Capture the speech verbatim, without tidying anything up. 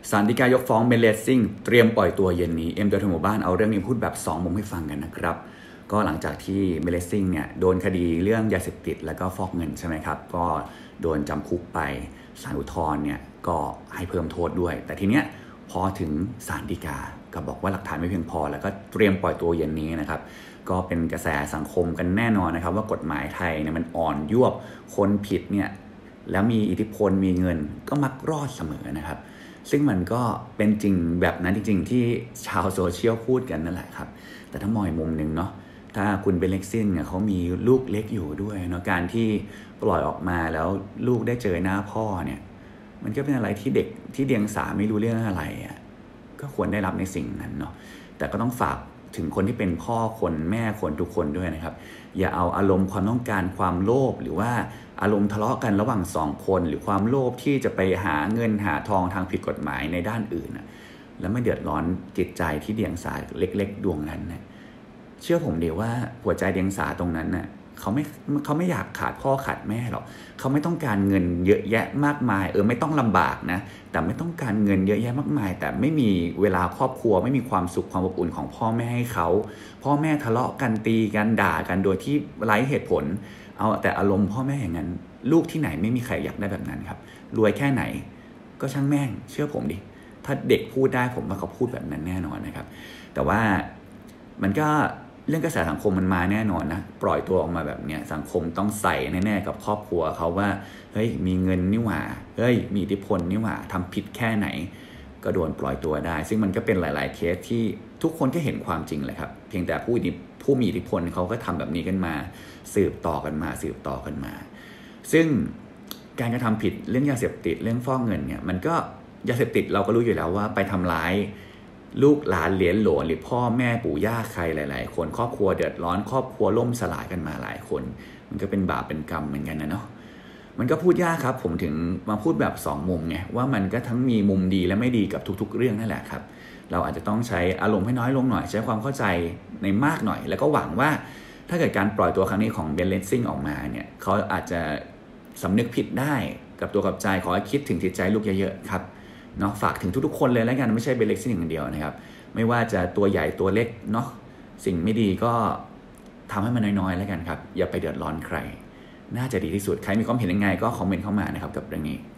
ศาลฎีกายกฟ้องเบนเลสซิ่งเตรียมปล่อยตัวเย็นนี้เอ็มตัวทหมู่บ้านเอาเรื่องนี้พูดแบบสองมุมให้ฟังกันนะครับก็หลังจากที่เบนเลสซิ่งเนี่ยโดนคดีเรื่องยาเสพติดแล้วก็ฟอกเงินใช่ไหมครับก็โดนจำคุกไปศาลอุทธรณ์เนี่ยก็ให้เพิ่มโทษด้วยแต่ทีเนี้ยพอถึงศาลฎีกาก็บอกว่าหลักฐานไม่เพียงพอแล้วก็เตรียมปล่อยตัวเย็นนี้นะครับก็เป็นกระแสสังคมกันแน่นอนนะครับว่ากฎหมายไทยเนี่ยมันอ่อนยวบคนผิดเนี่ยแล้วมีอิทธิพลมีเงินก็มักรอดเสมอนะครับซึ่งมันก็เป็นจริงแบบนั้นจริงๆที่ชาวโซเชียลพูดกันนั่นแหละครับแต่ถ้ามองอีกมุมหนึ่งเนาะถ้าคุณเบนเลสซิ่งเนี่ยเขามีลูกเล็กอยู่ด้วยเนาะการที่ปล่อยออกมาแล้วลูกได้เจอหน้าพ่อเนี่ยมันก็เป็นอะไรที่เด็กที่เดียงสาไม่รู้เรื่องอะไรอ่ะก็ควรได้รับในสิ่งนั้นเนาะแต่ก็ต้องฝากถึงคนที่เป็นพ่อคนแม่คนทุกคนด้วยนะครับอย่าเอาอารมณ์ความต้องการความโลภหรือว่าอารมณ์ทะเลาะกันระหว่างสองคนหรือความโลภที่จะไปหาเงินหาทองทางผิดกฎหมายในด้านอื่นนะแล้วไม่เดือดร้อนจิตใจที่เดียงสาเล็กๆดวงนั้นนะเชื่อผมเดียวว่าหัวใจเดียงสาตรงนั้นนะ่ะเขาไม่เขาไม่อยากขาดพ่อขาดแม่หรอกเขาไม่ต้องการเงินเยอะแยะมากมายเออไม่ต้องลำบากนะแต่ไม่ต้องการเงินเยอะแยะมากมายแต่ไม่มีเวลาครอบครัวไม่มีความสุขความอบอุ่นของพ่อแม่ให้เขาพ่อแม่ทะเลาะกันตีกันด่ากันโดยที่ไร้เหตุผลเอาแต่อารมณ์พ่อแม่อย่างนั้นลูกที่ไหนไม่มีใครอยากได้แบบนั้นครับรวยแค่ไหนก็ช่างแม่งเชื่อผมดิถ้าเด็กพูดได้ผมว่าเขาพูดแบบนั้นแน่นอนนะครับแต่ว่ามันก็เรื่องกระแสสังคมมันมาแน่นอนนะปล่อยตัวออกมาแบบเนี้ยสังคมต้องใส่แน่ๆกับครอบครัวเขาว่าเฮ้ยมีเงินนี่หว่าเฮ้ยมีอิทธิพลนี่หว่าทำผิดแค่ไหนก็โดนปล่อยตัวได้ซึ่งมันก็เป็นหลายๆเคสที่ทุกคนก็เห็นความจริงแหละครับเพียงแต่ผู้ผู้มีอิทธิพลเขาก็ทำแบบนี้กันมาสืบต่อกันมาสืบต่อกันมาซึ่งการกระทำผิดเรื่องยาเสพติดเรื่องฟอกเงินเนี่ยมันก็ยาเสพติดเราก็รู้อยู่แล้วว่าไปทำร้ายลูกหลานเหลนโหลนหรือพ่อแม่ปู่ย่าใครหลายๆคนครอบครัวเดือดร้อนครอบครัวล่มสลายกันมาหลายคนมันก็เป็นบาปเป็นกรรมเหมือนกันนะเนาะมันก็พูดยากครับผมถึงมาพูดแบบสองมุมไงว่ามันก็ทั้งมีมุมดีและไม่ดีกับทุกๆเรื่องนั่นแหละครับเราอาจจะต้องใช้อารมณ์ให้น้อยลงหน่อยใช้ความเข้าใจในมากหน่อยแล้วก็หวังว่าถ้าเกิดการปล่อยตัวครั้งนี้ของเบนเลสซิ่งออกมาเนี่ยเขาอาจจะสำนึกผิดได้กับตัวกับใจขอให้คิดถึงจิตใจลูกเยอะๆครับเนาะฝากถึงทุกๆคนเลยแล้วกันไม่ใช่เบนเลสซิ่งอย่างเดียวนะครับไม่ว่าจะตัวใหญ่ตัวเล็กเนาะสิ่งไม่ดีก็ทำให้มันน้อยๆแล้วกันครับอย่าไปเดือดร้อนใครน่าจะดีที่สุดใครมีความเห็นยังไงก็คอมเมนต์เข้ามานะครับกับเรื่องนี้